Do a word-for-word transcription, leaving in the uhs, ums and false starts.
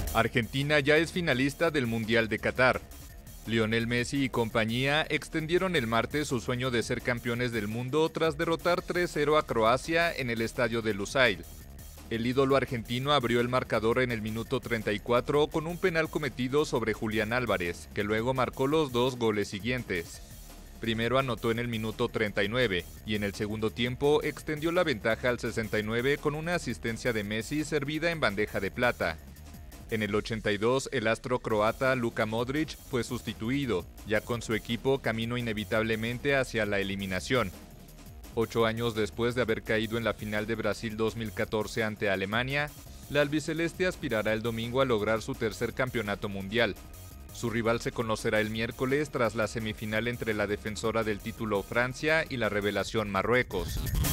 Argentina ya es finalista del Mundial de Qatar. Lionel Messi y compañía extendieron el martes su sueño de ser campeones del mundo tras derrotar tres cero a Croacia en el estadio de Lusail. El ídolo argentino abrió el marcador en el minuto treinta y cuatro con un penal cometido sobre Julián Álvarez, que luego marcó los dos goles siguientes. Primero anotó en el minuto treinta y nueve y en el segundo tiempo extendió la ventaja al sesenta y nueve con una asistencia de Messi servida en bandeja de plata. En el ochenta y dos, el astro croata Luka Modric fue sustituido, ya con su equipo camino inevitablemente hacia la eliminación. Ocho años después de haber caído en la final de Brasil dos mil catorce ante Alemania, la albiceleste aspirará el domingo a lograr su tercer campeonato mundial. Su rival se conocerá el miércoles tras la semifinal entre la defensora del título Francia y la revelación Marruecos.